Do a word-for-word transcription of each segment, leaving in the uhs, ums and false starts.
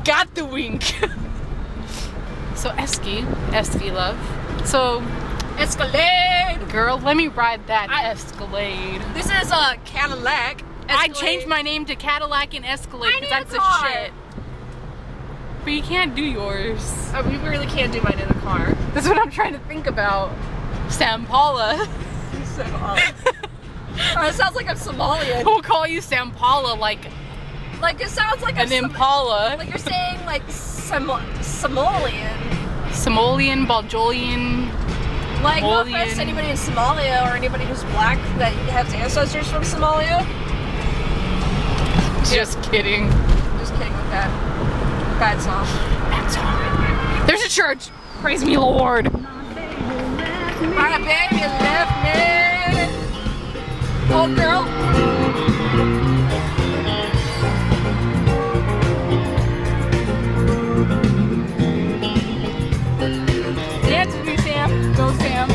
got the wink. So Esky, Esky love. So Escalade. girl, let me ride that I, Escalade. This is a Cadillac. Escalade. I changed my name to Cadillac and Escalade because that's a the car. shit. But you can't do yours. Oh, we really can't do mine in a car. That's what I'm trying to think about. Sam Paula. Sam Paula. Oh, it sounds like I'm Somalian. We'll call you Sam Paula, like Like it sounds like an I'm Impala. Like you're saying like Som Somalian. Somalian, Baljolian. Like no Mongolian. offense to anybody in Somalia or anybody who's black that has ancestors from Somalia. Just kidding. Just kidding with that. Bad song. Bad song. There's a church. Praise me, Lord. My baby left me. Oh, girl. Dance with me, Sam. Go, Sam.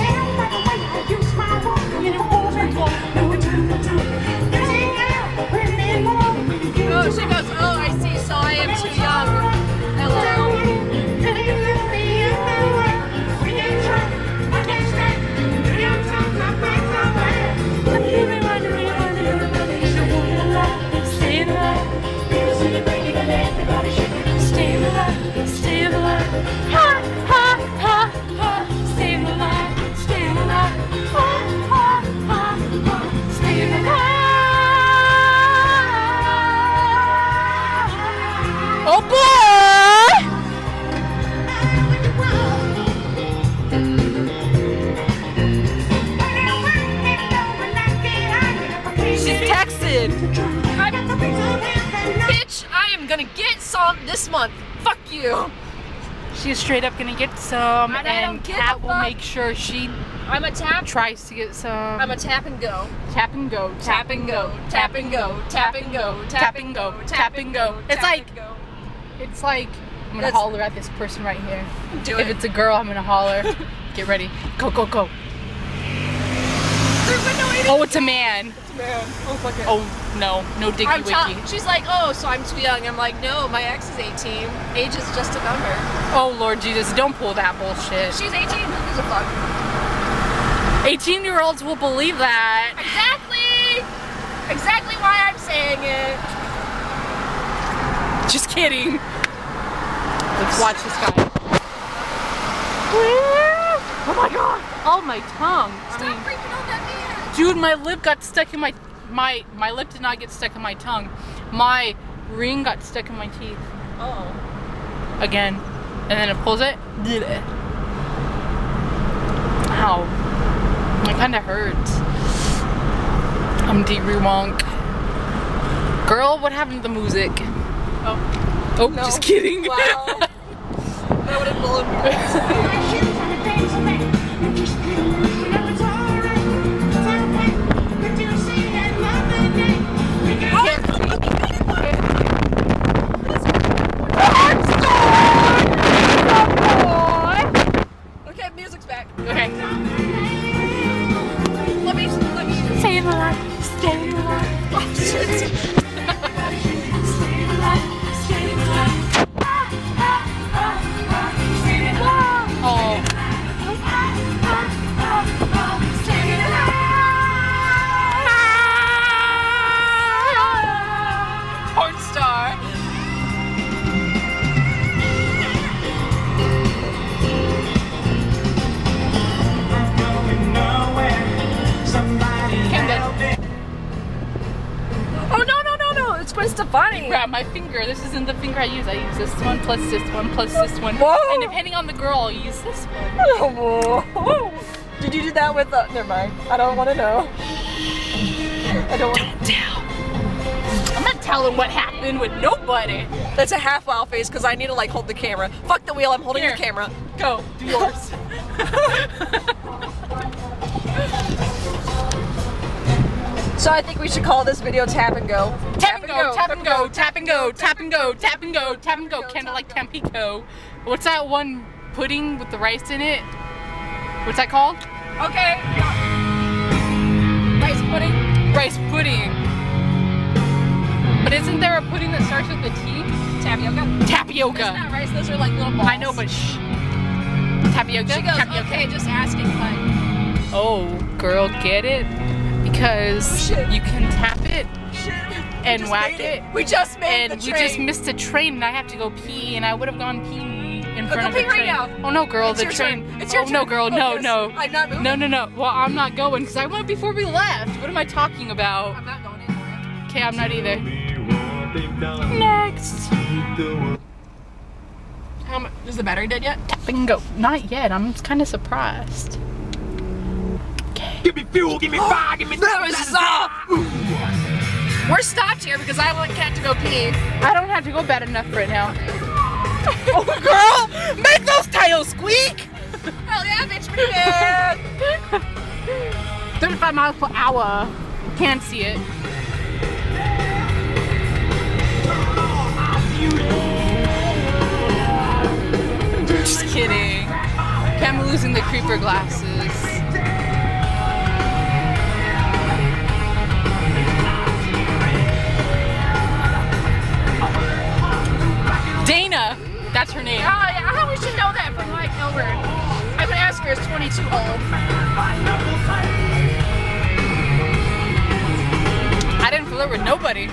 Oh, she goes, oh, I see, so I am too young. Hello. Oh boy! She's texted. Bitch, I am gonna get some this month. Fuck you. She's straight up gonna get some, And I don't and give Kat a will fuck. make sure she I'm a tap. tries to get some. I'm a tap and go. tap and go, Tap and go. Tap and go. Tap and go. tap and go, tap and go. It's like, it's like, I'm gonna That's- holler at this person right here. Do If it. it's a girl, I'm gonna holler. Get ready. Go, go, go. Oh, it's a man. Man. Oh, fuck it. Oh, no. No dicky I'm wicky. ta- She's like, oh, so I'm too young. I'm like, no, my ex is eighteen. Age is just a number. Oh, Lord Jesus. Don't pull that bullshit. She's eighteen. Who gives a fuck? eighteen year olds will believe that. Exactly. Exactly why I'm saying it. Just kidding. Let's watch this guy. Oh my god. Oh, my tongue. Stop I mean, freaking on that man. dude, my lip got stuck in my my my lip did not get stuck in my tongue. My ring got stuck in my teeth Oh. again, and then it pulls it. Ow! It kind of hurts. I'm de-rewonk. Girl, what happened to the music? Oh. Oh, No. just kidding. Wow. That would have blown me. Okay, music's back. Okay. Let me, let me. Stay alive, stay alive. Oh, shit. Oh. Porn star. Oh, no, no, no, no. It's Gwen Stefani. Grab my finger. This isn't the finger I use. I use this one plus this one plus this one. Whoa. And depending on the girl, I'll use this one. Whoa. Did you do that with the... Never mind. I don't want to know. I don't want Don't tell. I'm not telling what happened with nobody. That's a half wow face because I need to like hold the camera. Fuck the wheel, I'm holding Here. your camera. Go. Do yours. So I think we should call this video Tap and Go. Tap and go, tap and go, tap and go, tap and go, tap and go, tap and go, kind of like Tampico. What's that one pudding with the rice in it? What's that called? Okay. Rice pudding. Rice pudding. But isn't there a pudding that starts with a T? tapioca. Tapioca. That's not rice. Those are like little balls. I know, but shh. Tapioca. She goes, tapioca. okay, just asking, hun. Oh, girl, get it? Because Oh, shit. you can tap it Shit. and We whack just it. made We just made And the we train. just missed a train, and I have to go pee, and I would have gone pee in Go front of the pee right train. now. Oh no, girl, It's the your train. turn. It's your oh no, turn. girl, no, Focus. no. I'm not moving. No, no, no. Well, I'm not going because I went before we left. What am I talking about? I'm not going anywhere. Okay, I'm not either. Next. How much? Is the battery dead yet? Bingo. Not yet. I'm kind of surprised. Okay. Give me fuel, give me fire, give me That was all. We're stopped here because I want Kat to go pee. I don't have to go bad enough right now. Oh, girl, make those tires squeak. Hell yeah, bitch, pretty bad. thirty-five miles per hour. Can't see it. Just kidding. I'm losing the creeper glasses. Dana, that's her name. Oh yeah, how we should know that from like nowhere. I'm gonna ask her, is twenty-two old? I didn't flirt with nobody.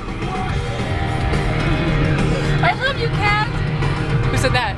I love you, Kat. Who said that?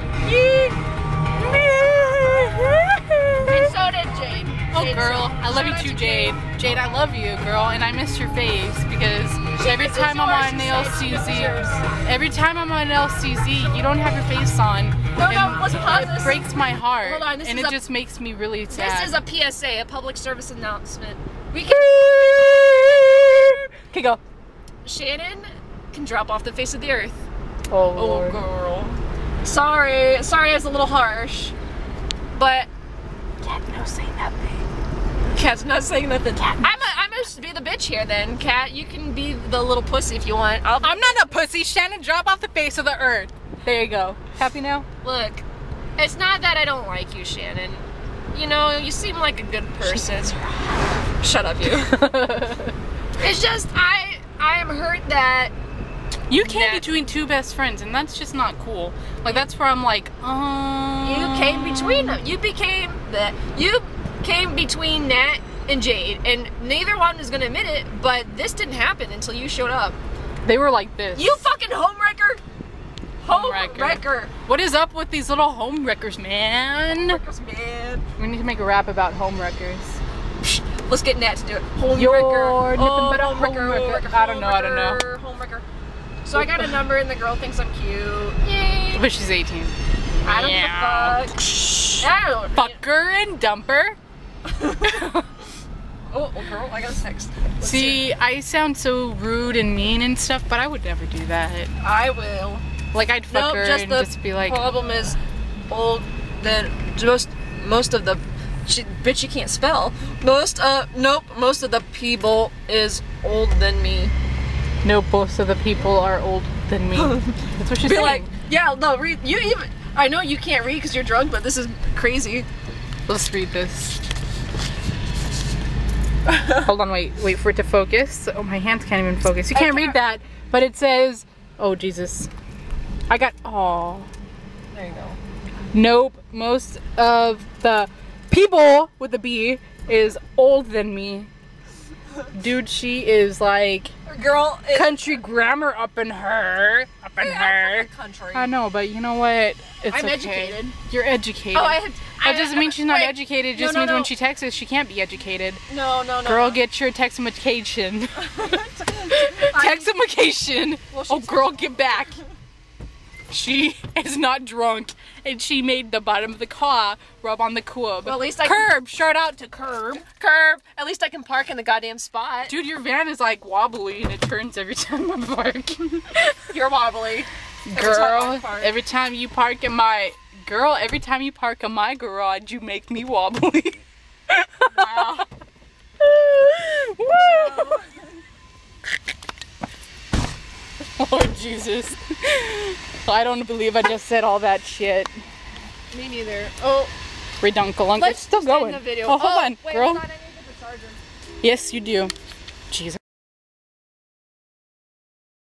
And so did Jade. Oh Jade girl, said- I love shout you out too, to Jade. Jade, I love you, girl, and I miss your face because every This is time I'm yours, on she L said. C This Z, is yours. every time I'm on L C Z, you don't have your face on. No, no, and let's pause it this. breaks my heart, Hold on, this and is it a- just makes me really sad. This is a P S A, a public service announcement. We can. Okay, go. Shannon can drop off the face of the earth. Oh, Oh, Lord. girl. Sorry, sorry, it's a little harsh, but Cat, no, say nothing. Kat's not saying nothing. I'm a, I'm gonna be the bitch here then, Kat. You can be the little pussy if you want. I'll I'm not a pussy. Shannon, drop off the face of the earth. There you go. Happy now? look. It's not that I don't like you, Shannon. You know, you seem like a good person. Shut up, you. It's just I I am hurt that You came Nat- between two best friends, and that's just not cool. Like, that's where I'm like, um... you came between them. You became the you came between Nat and Jade, and neither one is gonna admit it. But this didn't happen until you showed up. They were like this. You fucking homewrecker. Homewrecker. Homewrecker. What is up with these little home wreckers, man? Man. We need to make a rap about home wreckers. Let's get Nat to do it. Homewrecker. You're nothing Oh, but a homewrecker, homewrecker. homewrecker, I don't know, I don't know. homewrecker, Homewrecker. So I got a number and the girl thinks I'm cute. Yay. But she's eighteen. I don't Yeah. give a fuck. I don't Fucker and dumper. Oh, oh, girl, I got a text. Let's See, I sound so rude and mean and stuff, but I would never do that. see. I will. Like, I'd fuck Nope, her just and the just be like, problem is old. Then most most of the she, bitch you can't spell. Most uh nope. Most of the people is older than me. no, most of the people are older than me. That's what she's Be saying. like, yeah, no, read. You even. I know you can't read because you're drunk, but this is crazy. Let's read this. Hold on, wait, wait for it to focus. Oh, my hands can't even focus. You I can't can't- read that, but it says, oh Jesus. I got, oh. There you go. Nope, most of the people with the B is older than me. Dude, she is like Girl, it, country grammar up in her, up in Hey, I'm her. from the country. I know, but you know what? It's I'm okay. educated. You're educated. Oh, I have. That doesn't mean she's not wait. educated. It No, just no, means no. when she texts us, she can't be educated. No, no, no. Girl, no. get your textification. I- Textification. Well, she Oh, girl, get back. She is not drunk, and she made the bottom of the car rub on the curb. Well, at least I curb. Shout out to curb. Curb. At least I can park in the goddamn spot. Dude, your van is like wobbly, and it turns every time I park. You're wobbly. Girl, time I park. every time you park in my girl, every time you park in my garage, you make me wobbly. Wow. Woo! Lord Jesus. I don't believe I just said all that shit. Me neither. Oh, Reduncle. let's It's still just end going. the video. Oh, hold on, wait, girl. hold on, I need to get the charger. Yes, you do. Jesus.